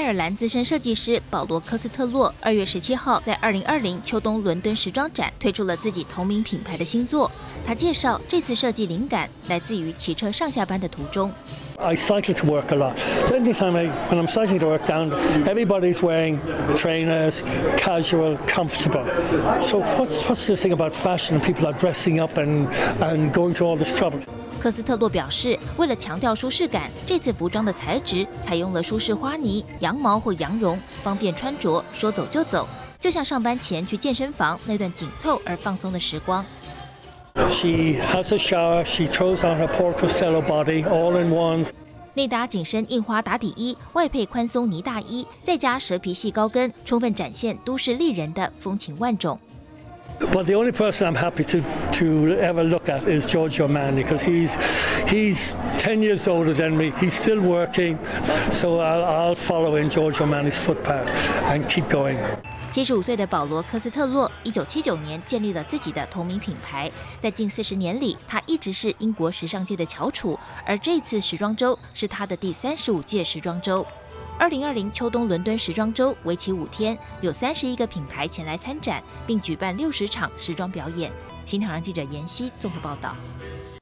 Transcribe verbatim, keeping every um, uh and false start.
爱尔兰资深设计师保罗·科斯特洛二月十七号在二零二零秋冬伦敦时装展推出了自己同名品牌的新作。他介绍，这次设计灵感来自于骑车上下班的途中。 I cycle to work a lot. So anytime I, when I'm cycling to work down, everybody's wearing trainers, casual, comfortable. So what's what's the thing about fashion? People are dressing up and and going to all this trouble. 科斯特洛表示，为了强调舒适感，这次服装的材质采用了舒适花呢、羊毛或羊绒，方便穿着，说走就走，就像上班前去健身房那段紧凑而放松的时光。 She has a shower. She throws on her Paul Costello body, all in ones. 内搭紧身印花打底衣，外配宽松呢大衣，再加蛇皮细高跟，充分展现都市丽人的风情万种。 But the only person I'm happy to to ever look at is Giorgio Armani because he's he's ten years older than me. He's still working, so I'll I'll follow in Giorgio Armani's footpath and keep going. 七十五岁的保罗·科斯特洛，一九七九年建立了自己的同名品牌。在近四十年里，他一直是英国时尚界的翘楚。而这次时装周是他的第三十五届时装周。二零二零秋冬伦敦时装周为期五天，有三十一个品牌前来参展，并举办六十场时装表演。新唐人记者妍希综合报道。